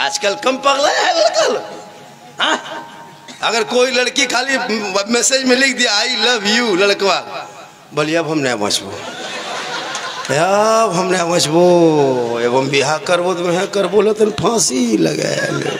आजकल कम पगला है लड़का। हाँ? अगर कोई लड़की खाली मैसेज में लिख दिया आई लव यू लड़कवा, बोलिए अब हम नहीं बचबो, अब हम नहीं बचबो, एवं बिहार करबो तो मैं कर बोलो तो फांसी लगे।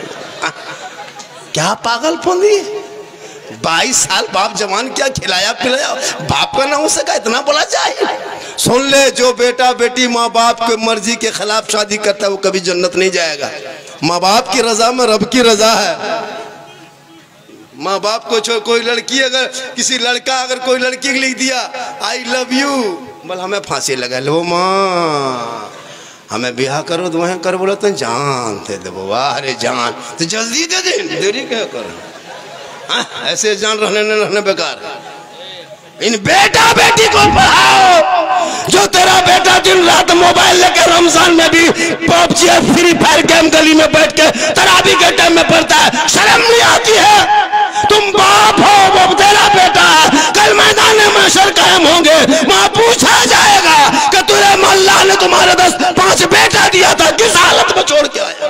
क्या पागल पंदी, 22 साल बाप जवान क्या खिलाया पिलाया, बाप का ना हो सका इतना बोला चाहिए। सुन ले, जो बेटा बेटी माँ बाप के मर्जी के खिलाफ शादी करता है वो कभी जन्नत नहीं जाएगा। माँ बाप की रजा में रब की रजा है। माँ बाप को छोड़ कोई लड़की अगर किसी लड़का अगर कोई लड़की लिख दिया आई लव यू, बोल हमें फांसी लगा लो माँ, हमें ब्याह करो तो वहीं कर बोलो तो जान दे दो। अरे जान तो जल्दी दे दे, देरी क्या कर, ऐसे जान रहने बेकार। इन बेटा बेटी को पढ़ाओ। जो तेरा बेटा दिन रात मोबाइल लेकर रमजान में भी पबजी फ्री फायर गेम गली में बैठ के तरावी के टाइम में पढ़ता है, शर्म नहीं आती है? तुम बाप हो, वो तेरा बेटा है, कल मैदान में महशर कायम होंगे, वहां पूछा जाएगा कि तुझे अल्लाह ने तुम्हारे 10-5 बेटा दिया था, किस हालत में छोड़ के आया?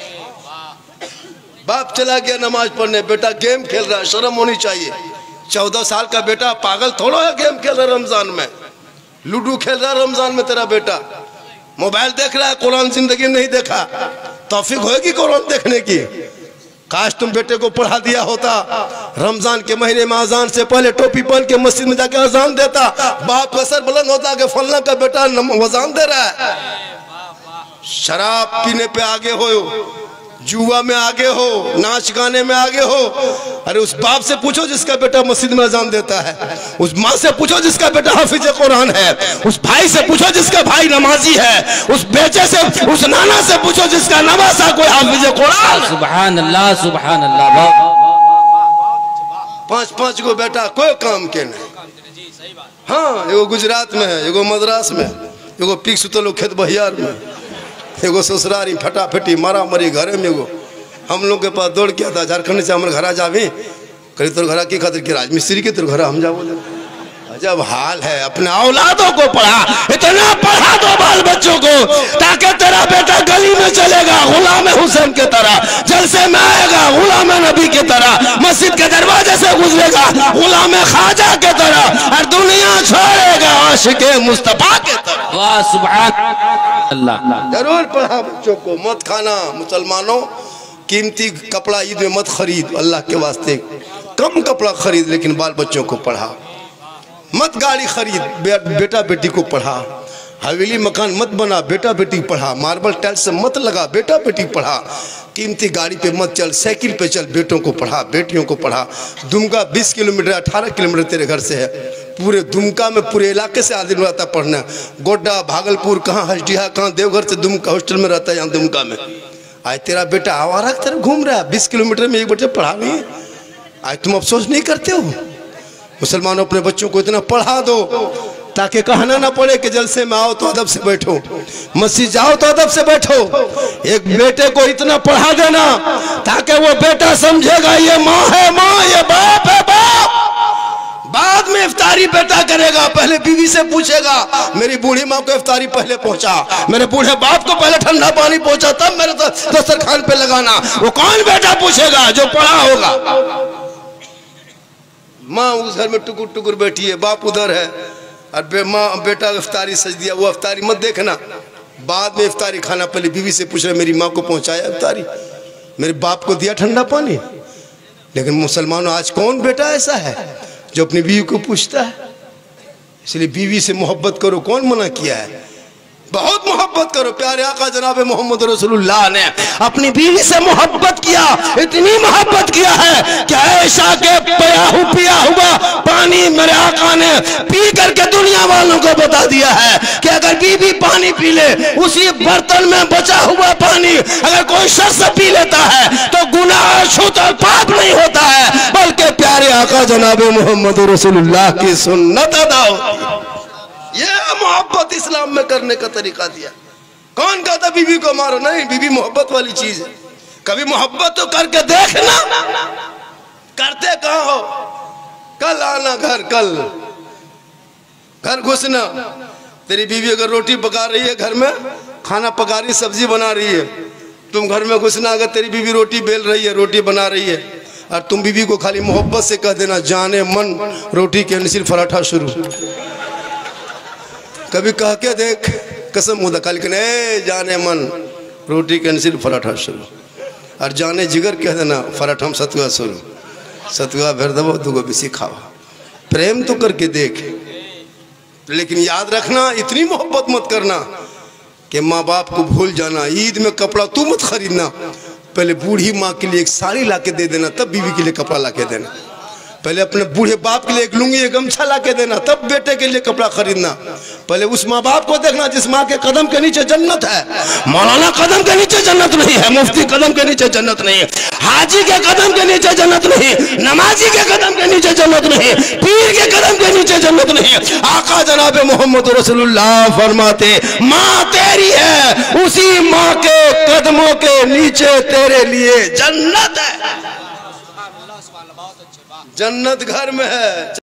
बाप चला गया नमाज पढ़ने, बेटा गेम खेल रहा है, शर्म होनी चाहिए। 14 साल का बेटा पागल थोड़ा है, गेम खेल रहा है रमजान में, लूडो खेल रहा है रमजान में तेरा बेटा, मोबाइल देख रहा है, कुरान जिंदगी नहीं देखा। तौफीक होगी कुरान देखने की? काश तुम बेटे को पढ़ा दिया होता। रमजान के महीने में अजान से पहले टोपी पहन के मस्जिद में जाके अजान देता, बाप का सर बुलंद होता कि फलना का बेटा अजान दे रहा है। शराब पीने पे आगे हो, जुआ में आगे हो, नाच गाने में आगे हो। अरे उस बाप से पूछो जिसका बेटा मस्जिद में अजान देता है, उस माँ से पूछो जिसका बेटा हाफिज कुरान है, उस भाई से पूछो जिसका भाई नमाजी है, उस बेटे से, उस नाना से पूछो जिसका नवासा कोई हाफिज कुरान। सुभान अल्लाह सुभान अल्लाह। 5-5 गो बेटा कोई काम के नहीं। हाँ, एगो गुजरात में है, एगो मद्रास में, एगो पीक सुतलो खेत बहियार में, एगो ससुरारी फटाफटी मारा मरी घरे में। एगो हम लोग के पास दौड़ किया था झारखंड से हमारे घर जावे, कहीं तोर घर की खातिर राजमिस्त्री के तोर घर हम जाओ। अजब हाल है। अपने औलादों को पढ़ा, इतना पढ़ा दो बाल बच्चों को ताकि तेरा बेटा गली में चलेगा गुलाम हुसैन के तरह, जलसे में आएगा गुलाम नबी के तरह, मस्जिद के दरवाजे से गुजरेगा गुलाम ख्वाजा के तरह, और दुनिया छोड़ेगा आशिके मुस्तफा के तरह। वाह सुभान अल्लाह। जरूर पढ़ा बच्चों को। मत खाना मुसलमानों, कीमती कपड़ा ईद में मत खरीद, अल्लाह के वास्ते कम कपड़ा खरीद, लेकिन बाल बच्चों को पढ़ा। मत गाड़ी खरीद, बेटा बेटी को पढ़ा। हवेली मकान मत बना, बेटा बेटी पढ़ा। मार्बल टाइल्स से मत लगा, बेटा बेटी पढ़ा। कीमती गाड़ी पे मत चल, साइकिल पे चल, बेटों को पढ़ा, बेटियों को पढ़ा। दुमका 20 किलोमीटर 18 किलोमीटर तेरे घर से है, पूरे दुमका में पूरे इलाके से आदमी रहता है पढ़ना। गोड्डा भागलपुर कहाँ हजडिहा कहाँ देवघर से दुमका हॉस्टल में रहता है, यहाँ दुमका में। आज तेरा बेटा आवारा की तरफ घूम रहा है, 20 किलोमीटर में एक बच्चे पढ़ा नहीं है। आज तुम अफसोस नहीं करते हो? मुसलमानों अपने बच्चों को इतना पढ़ा दो ताकि कहना ना पड़े कि जलसे में आओ तो अदब से बैठो, मस्जिद जाओ तो अदब से बैठो। एक बेटे को इतना पढ़ा देना ताकि वो बेटा समझेगा ये माँ है माँ, ये बाप है बाप। बाद में इफ्तारी बेटा करेगा, पहले बीवी से पूछेगा मेरी बूढ़ी माँ को इफ्तारी पहले पहुंचा, मेरे बूढ़े बाप को पहले ठंडा पानी पहुंचा, तब मेरे दस्तरखान पे लगाना। वो कौन बेटा पूछेगा? जो पढ़ा होगा। माँ उस घर में टुकुर टुकुर बैठी है, बाप उधर है, और माँ बेटा इफ्तारी सज दिया, वो इफ्तारी मत देखना, बाद में इफ्तारी खाना। पहले बीवी से पूछ रहे मेरी माँ को पहुंचाया इफ्तारी, मेरे बाप को दिया ठंडा पानी। लेकिन मुसलमानों आज कौन बेटा ऐसा है जो अपनी बीवी को पूछता है? इसलिए बीवी से मोहब्बत करो, कौन मना किया है? बहुत मोहब्बत करो। प्यारे आका जनाब मोहम्मद रसूलुल्लाह ने अपनी बीवी से मोहब्बत किया, इतनी मोहब्बत किया है कि ऐशा के पिया हुआ पानी मेरे आका ने पी करके दुनिया वालों को बता दिया है कि अगर बीवी पानी पी ले, उसी बर्तन में बचा हुआ पानी अगर कोई शख्स पी लेता है तो गुनाह छूत और पाप नहीं होता है, बल्कि प्यारे आका जनाब मोहम्मद रसूलुल्लाह की सुन्नत अदा होती है। ये मोहब्बत इस्लाम में करने का तरीका दिया। कौन कहता बीवी को मारो? नहीं, बीवी मोहब्बत वाली चीज है। कभी मोहब्बत तो करके देखना, करते कहाँ हो? कल आना घर, घर घुसना। तेरी बीवी अगर रोटी पका रही है घर में, खाना पका रही, सब्जी बना रही है, तुम घर में घुसना, अगर तेरी बीवी रोटी बेल रही है, रोटी बना रही है, और तुम बीवी को खाली मोहब्बत से कह देना जाने मन रोटी के नसीर पराठा शुरू। कभी कह के देख, कसम खुदा कल के ए जाने मन रोटी के नसीर पराठा शुरू, और जाने जिगर कह देना पराठा में सतुआ शुरू। सतुआ भर दबो दूगो बेसी खावा, प्रेम तो करके देख। लेकिन याद रखना, इतनी मोहब्बत मत करना कि माँ बाप को भूल जाना। ईद में कपड़ा तू मत खरीदना, पहले बूढ़ी माँ के लिए एक साड़ी ला के दे देना, तब बीवी के लिए कपड़ा ला के देना। पहले अपने बूढ़े बाप के लिए एक लुंगी एक गमछा ला के देना, तब बेटे के लिए कपड़ा खरीदना। पहले उस माँ बाप को देखना जिस माँ के कदम के नीचे जन्नत है। मौलाना कदम के नीचे जन्नत नहीं है, मुफ्ती कदम के नीचे जन्नत नहीं है, हाजी के कदम के नीचे जन्नत नहीं, नमाजी के कदम के नीचे जन्नत नहीं, पीर के कदम के नीचे जन्नत नहीं। आका जनाब मोहम्मद रसूलुल्लाह फरमाते माँ तेरी है, उसी माँ के कदमों के नीचे तेरे लिए जन्नत है। जन्नत घर में है।